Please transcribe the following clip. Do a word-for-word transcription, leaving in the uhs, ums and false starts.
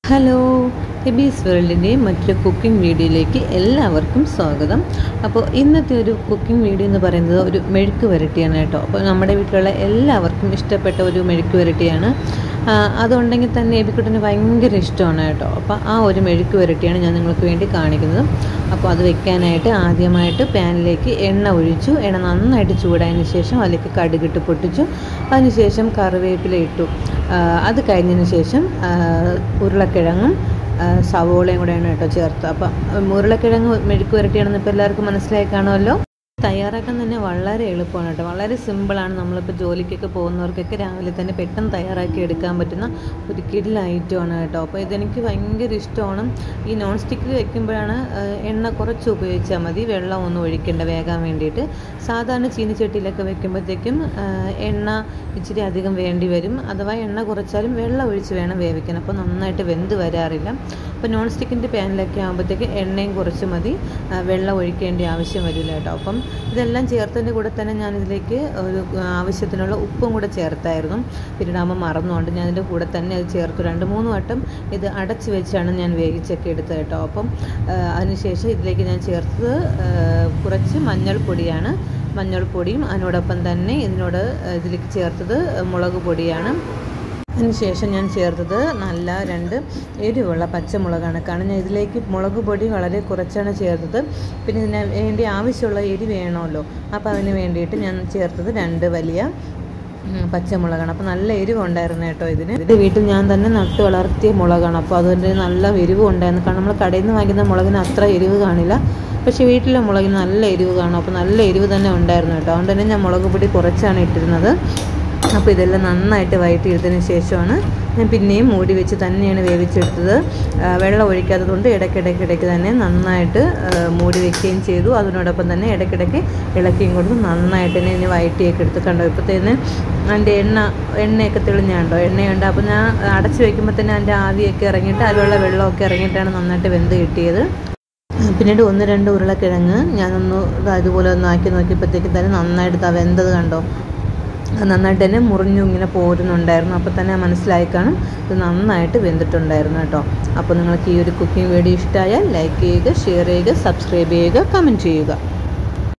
Hello, എബീസ് വേൾഡിൻ്റെ മറ്റൊരു cooking വീഡിയോയിലേക്ക് എല്ലാവർക്കും സ്വാഗതം. അപ്പോൾ ഇന്നത്തെ ഒരു കുക്കിംഗ് വീഡിയോ എന്ന് പറയുന്നത് ഒരു മെഴുക്ക് വരട്ടിയാണ് കേട്ടോ. അപ്പോൾ നമ്മുടെ വീട്ടിലുള്ള എല്ലാവർക്കും ഇഷ്ടപ്പെട്ട ഒരു മെഴുക്ക് വരട്ടിയാണ്. അതുണ്ടെങ്കിൽ തന്നെ എബിക്കുട്ടന് ഭയങ്കര ഇഷ്ടമാണ് കേട്ടോ. അപ്പോൾ ആ ഒരു മെഴുക്ക് വരട്ടിയാണ് ഞാൻ നിങ്ങൾക്ക് വേണ്ടി കാണിക്കുന്നത്. അപ്പോൾ അത് വെക്കാനായിട്ട് ആദ്യമായിട്ട് പാനിലേക്ക് എണ്ണ ഒഴിച്ചു. എണ്ണ നന്നായിട്ട് ചൂടായതിന് ശേഷം അതിലേക്ക് കടുകിട്ട് പൊട്ടിച്ചു. അതിനുശേഷം കറിവേപ്പില ഇട്ടു. അത് കഴിഞ്ഞതിന് ശേഷം ഉരുളക്കിഴങ്ങും സവോളയും കൂടെയാണ് കേട്ടോ ചേർത്ത്. അപ്പം ഉരുളക്കിഴങ്ങ് മെഴുക്ക് വരട്ടിയാണെന്ന് ഇപ്പോൾ എല്ലാവർക്കും മനസ്സിലായി കാണുമല്ലോ. തയ്യാറാക്കാൻ തന്നെ വളരെ എളുപ്പമാണ് കേട്ടോ. വളരെ സിമ്പിളാണ്. നമ്മളിപ്പോൾ ജോലിക്കൊക്കെ പോകുന്നവർക്കൊക്കെ രാവിലെ തന്നെ പെട്ടെന്ന് തയ്യാറാക്കി എടുക്കാൻ പറ്റുന്ന ഒരു കിടിലൻ ഐറ്റമാണ് കേട്ടോ. അപ്പോൾ ഇതെനിക്ക് ഭയങ്കര ഇഷ്ടമാണ്. ഈ നോൺ സ്റ്റിക്ക് വെക്കുമ്പോഴാണ് എണ്ണ കുറച്ച് ഉപയോഗിച്ചാൽ മതി, വെള്ളം ഒന്നും ഒഴിക്കേണ്ട വേകാൻ വേണ്ടിയിട്ട്. സാധാരണ ചീനിച്ചട്ടിയിലൊക്കെ വെക്കുമ്പോഴത്തേക്കും എണ്ണ ഇച്ചിരി അധികം വേണ്ടി വരും. അഥവാ എണ്ണ കുറച്ചാലും വെള്ളം ഒഴിച്ച് വേണം വേവിക്കാൻ. അപ്പോൾ നന്നായിട്ട് വെന്ത് വരാറില്ല. അപ്പോൾ നോൺ സ്റ്റിക്കിൻ്റെ പാനിലൊക്കെ ആകുമ്പോഴത്തേക്ക് എണ്ണയും കുറച്ച് മതി, വെള്ളം ഒഴിക്കേണ്ട ആവശ്യം വരില്ല കേട്ടോ. അപ്പം ഇതെല്ലാം ചേർത്തതിൻ്റെ കൂടെ തന്നെ ഞാനിതിലേക്ക് ഒരു ആവശ്യത്തിനുള്ള ഉപ്പും കൂടെ ചേർത്തായിരുന്നു. പിന്നീട് അമ്മ മറന്നുകൊണ്ട് ഞാൻ ഇതിൻ്റെ കൂടെ തന്നെ അത് ചേർത്തു. രണ്ട് മൂന്ന് വട്ടം ഇത് അടച്ച് വെച്ചാണ് ഞാൻ വേവിച്ചൊക്കെ എടുത്തത് കേട്ടോ. അപ്പം അതിനുശേഷം ഇതിലേക്ക് ഞാൻ ചേർത്തത് കുറച്ച് മഞ്ഞൾപ്പൊടിയാണ്. മഞ്ഞൾപ്പൊടിയും അതിനോടൊപ്പം തന്നെ ഇതിനോട് ഇതിലേക്ക് ചേർത്തത് മുളക് പൊടിയാണ്. അതിനുശേഷം ഞാൻ ചേർത്തത് നല്ല രണ്ട് എരിവുള്ള പച്ചമുളകാണ്. കാരണം ഞാൻ ഇതിലേക്ക് മുളക് പൊടി വളരെ കുറച്ചാണ് ചേർത്തത്. പിന്നെ ഇതിന് വേണ്ടി ആവശ്യമുള്ള എരി വേണമല്ലോ. അപ്പോൾ അതിന് വേണ്ടിയിട്ട് ഞാൻ ചേർത്തത് രണ്ട് വലിയ പച്ചമുളകാണ്. അപ്പോൾ നല്ല എരിവുണ്ടായിരുന്നു കേട്ടോ ഇതിന്. ഇത് വീട്ടിൽ ഞാൻ തന്നെ നട്ടു വളർത്തിയ മുളകാണ്. അപ്പോൾ അതുകൊണ്ട് നല്ല എരിവ് ഉണ്ടായിരുന്നു. കാരണം നമ്മൾ കടയിൽ നിന്ന് വാങ്ങിക്കുന്ന മുളകിന് അത്ര എരിവ് കാണില്ല, പക്ഷേ വീട്ടിലെ മുളകിന് നല്ല എരിവ് കാണും. അപ്പോൾ നല്ല എരിവ് തന്നെ ഉണ്ടായിരുന്നു കേട്ടോ. അതുകൊണ്ട് തന്നെ ഞാൻ മുളക് പൊടി കുറച്ചാണ് ഇട്ടിരുന്നത്. അപ്പോൾ ഇതെല്ലാം നന്നായിട്ട് വഴറ്റിയെടുത്തതിന് ശേഷമാണ് ഞാൻ പിന്നെയും മൂടി വെച്ച് തന്നെയാണ് വേവിച്ചെടുത്തത്. വെള്ളം ഒഴിക്കാത്തതുകൊണ്ട് ഇടയ്ക്കിടയ്ക്കിടയ്ക്ക് തന്നെ നന്നായിട്ട് മൂടി വെക്കുകയും ചെയ്തു. അതിനോടൊപ്പം തന്നെ ഇടയ്ക്കിടയ്ക്ക് ഇളക്കിയും കൊടുത്ത് നന്നായിട്ട് തന്നെ ഇതിനെ വഴറ്റിയൊക്കെ എടുത്ത് കണ്ടോ. ഇപ്പോഴത്തേന് അതിൻ്റെ എണ്ണ എണ്ണയൊക്കെ തെളിഞ്ഞാണ്ടോ എണ്ണയുണ്ട്. അപ്പോൾ ഞാൻ അടച്ച് വയ്ക്കുമ്പോൾ തന്നെ അതിൻ്റെ ആവിയൊക്കെ ഇറങ്ങിയിട്ട് അതിലുള്ള വെള്ളമൊക്കെ ഇറങ്ങിയിട്ടാണ് നന്നായിട്ട് വെന്ത് കിട്ടിയത്. പിന്നീട് ഒന്ന് രണ്ട് ഉരുളക്കിഴങ്ങ് ഞാനൊന്ന് അതുപോലെ ഒന്ന് ആക്കി നോക്കിയപ്പോഴത്തേക്ക് തന്നെ നന്നായിട്ട് വെന്തത് കണ്ടോ. നന്നായിട്ട് തന്നെ മുറിഞ്ഞു ഇങ്ങനെ പോരുന്നുണ്ടായിരുന്നു. അപ്പോൾ തന്നെ മനസ്സിലായി കാണും ഇത് നന്നായിട്ട് വെന്തിട്ടുണ്ടായിരുന്നു കേട്ടോ. അപ്പോൾ നിങ്ങൾക്ക് ഈ ഒരു കുക്കിംഗ് വീഡിയോ ഇഷ്ടമായാൽ ലൈക്ക് ചെയ്യുക, ഷെയർ ചെയ്യുക, സബ്സ്ക്രൈബ് ചെയ്യുക, കമൻറ്റ് ചെയ്യുക.